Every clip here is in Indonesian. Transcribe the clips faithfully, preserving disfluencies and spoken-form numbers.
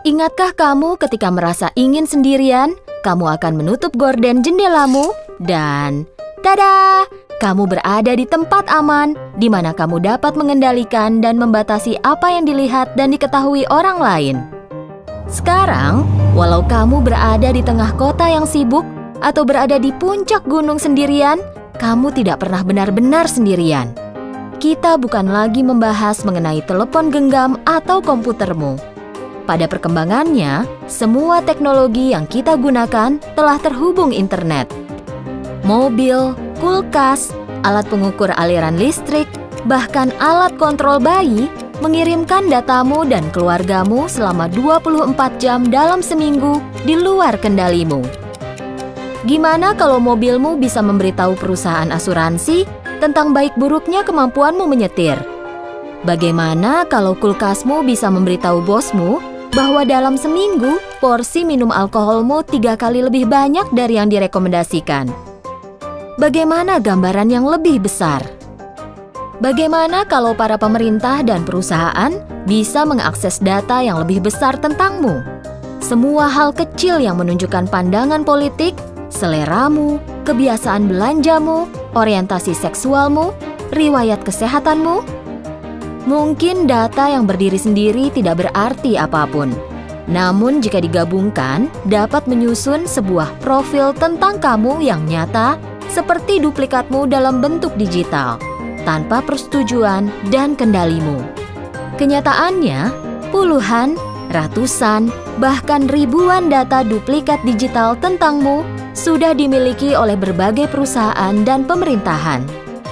Ingatkah kamu ketika merasa ingin sendirian, kamu akan menutup gorden jendelamu dan tada! Kamu berada di tempat aman, di mana kamu dapat mengendalikan dan membatasi apa yang dilihat dan diketahui orang lain. Sekarang, walau kamu berada di tengah kota yang sibuk atau berada di puncak gunung sendirian, kamu tidak pernah benar-benar sendirian. Kita bukan lagi membahas mengenai telepon genggam atau komputermu. Pada perkembangannya, semua teknologi yang kita gunakan telah terhubung internet. Mobil, kulkas, alat pengukur aliran listrik, bahkan alat kontrol bayi mengirimkan datamu dan keluargamu selama dua puluh empat jam dalam seminggu di luar kendalimu. Gimana kalau mobilmu bisa memberitahu perusahaan asuransi tentang baik buruknya kemampuanmu menyetir? Bagaimana kalau kulkasmu bisa memberitahu bosmu bahwa dalam seminggu porsi minum alkoholmu tiga kali lebih banyak dari yang direkomendasikan? Bagaimana gambaran yang lebih besar? Bagaimana kalau para pemerintah dan perusahaan bisa mengakses data yang lebih besar tentangmu? Semua hal kecil yang menunjukkan pandangan politik, seleramu, kebiasaan belanjamu, orientasi seksualmu, riwayat kesehatanmu. Mungkin data yang berdiri sendiri tidak berarti apapun. Namun jika digabungkan, dapat menyusun sebuah profil tentang kamu yang nyata seperti duplikatmu dalam bentuk digital, tanpa persetujuan dan kendalimu. Kenyataannya, puluhan, ratusan, bahkan ribuan data duplikat digital tentangmu sudah dimiliki oleh berbagai perusahaan dan pemerintahan.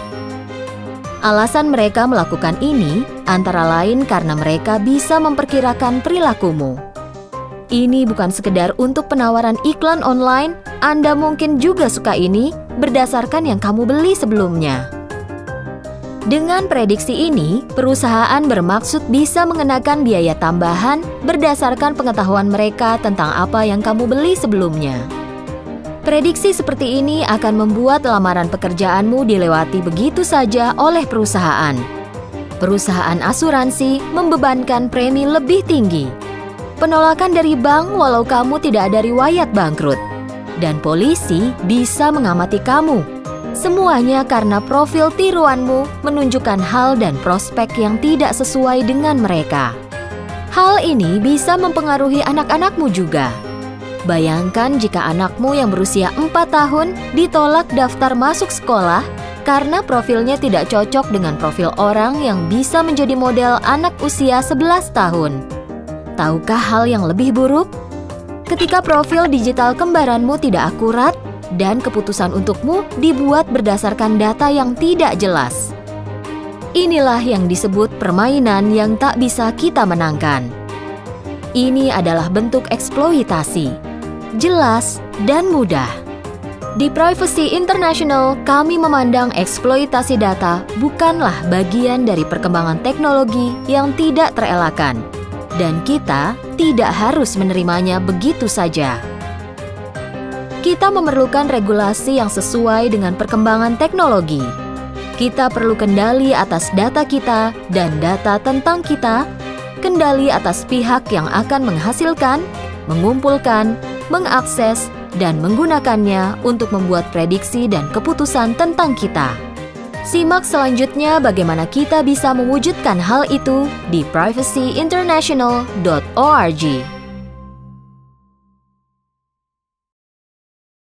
Alasan mereka melakukan ini antara lain karena mereka bisa memperkirakan perilakumu. Ini bukan sekedar untuk penawaran iklan online, Anda mungkin juga suka ini berdasarkan yang kamu beli sebelumnya. Dengan prediksi ini, perusahaan bermaksud bisa mengenakan biaya tambahan berdasarkan pengetahuan mereka tentang apa yang kamu beli sebelumnya. Prediksi seperti ini akan membuat lamaran pekerjaanmu dilewati begitu saja oleh perusahaan. Perusahaan asuransi membebankan premi lebih tinggi. Penolakan dari bank walau kamu tidak ada riwayat bangkrut. Dan polisi bisa mengamati kamu. Semuanya karena profil tiruanmu menunjukkan hal dan prospek yang tidak sesuai dengan mereka. Hal ini bisa mempengaruhi anak-anakmu juga. Bayangkan jika anakmu yang berusia empat tahun ditolak daftar masuk sekolah karena profilnya tidak cocok dengan profil orang yang bisa menjadi model anak usia sebelas tahun. Tahukah hal yang lebih buruk? Ketika profil digital kembaranmu tidak akurat dan keputusan untukmu dibuat berdasarkan data yang tidak jelas. Inilah yang disebut permainan yang tak bisa kita menangkan. Ini adalah bentuk eksploitasi. Jelas dan mudah. Di Privacy International, kami memandang eksploitasi data bukanlah bagian dari perkembangan teknologi yang tidak terelakkan, dan kita tidak harus menerimanya begitu saja. Kita memerlukan regulasi yang sesuai dengan perkembangan teknologi. Kita perlu kendali atas data kita dan data tentang kita, kendali atas pihak yang akan menghasilkan, mengumpulkan, mengakses, dan menggunakannya untuk membuat prediksi dan keputusan tentang kita. Simak selanjutnya bagaimana kita bisa mewujudkan hal itu di privacy international dot org.